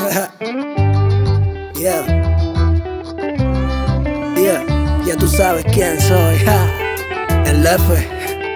Yeah, yeah, ya tú sabes quién soy, el F.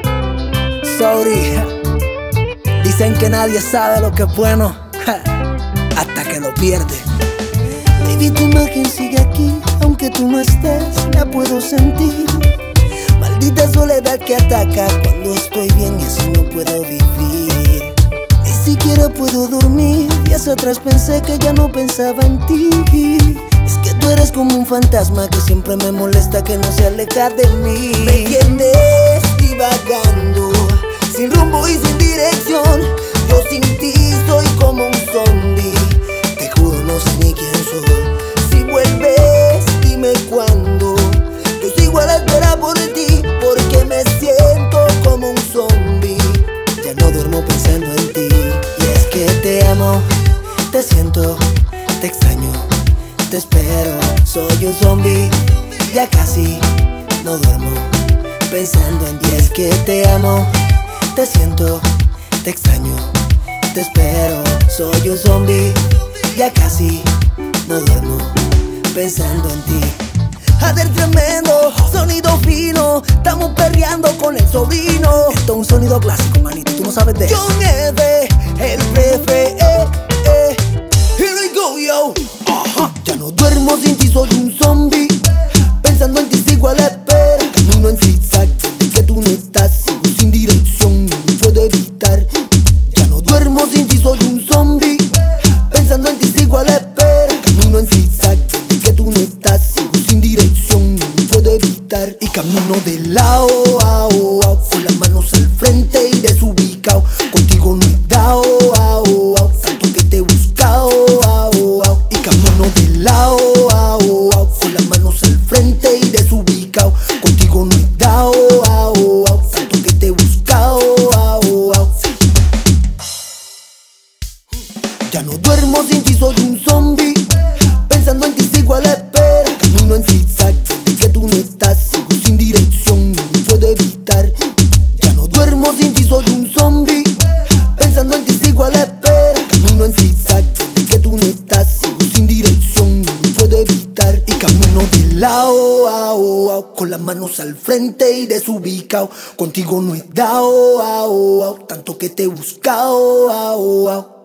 Sorry, dicen que nadie sabe lo que es bueno hasta que lo pierde. Baby, tu imagen sigue aquí, aunque tú no estés, la puedo sentir. Maldita soledad que ataca cuando estoy bien y así no puedo vivir. Ni siquiera puedo dormir, días atrás pensé que ya no pensaba en ti. Es que tú eres como un fantasma que siempre me molesta, que no se aleja de mí. Me tienes divagando, sin rumbo y sin dirección. Yo sin ti soy como un zombie, te juro no sé ni quién soy. Si vuelves, dime cuándo. Yo sigo a la espera por ti, porque me siento como un zombie. Ya no duermo pensando en ti. Y es que te amo, te siento, te extraño, te espero. Soy un zombie, ya casi no duermo pensando en ti. Y es que te amo, te siento, te extraño, te espero. Soy un zombie, ya casi no duermo pensando en ti. Ader tremendo, sonido fino, estamos perreando con el sobrino. Esto es un sonido clásico, manito, tú no sabes de eso. John F, el jefe, here we go, yo. Ya no duermo sin ti, soy un zombie, pensando en ti sigo a la espera. Camino en zigzag, desde que tú no estás, sigo sin dirección, no puedo evitar. Ya no duermo sin ti, soy un zombie, pensando en ti sigo a la espera. Camino en zigzag, desde que tú no estás, sigo sin dirección, no puedo evitar. Y camino de lado a lado, con las manos al frente y desubicado. Contigo no he dado, tanto que te he buscado, y camino de lado a lado, con las manos al frente y desubicado. Contigo no he dado, tanto que te he buscado. Ya no duermo sin ti, soy un zombie, pensando en ti sigo a la espera. Camino en zigzag, desde que tú no estás, sigo sin dirección, no puedo evitar. Ya no duermo sin ti, soy un zombie, pensando en ti sigo a la espera. Camino en zigzag, desde que tú no estás, sigo sin dirección, no puedo evitar. Y camino de lado a lado, con las manos al frente y desubicado. Contigo no he dado, tanto que te he buscado.